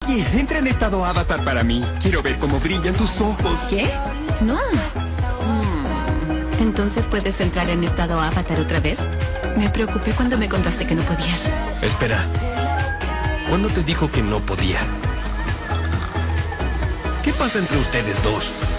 Oye, entra en estado avatar para mí. Quiero ver cómo brillan tus ojos. ¿Qué? No. Entonces puedes entrar en estado avatar otra vez. Me preocupé cuando me contaste que no podías. Espera. ¿Cuándo te dijo que no podía? ¿Qué pasa entre ustedes dos?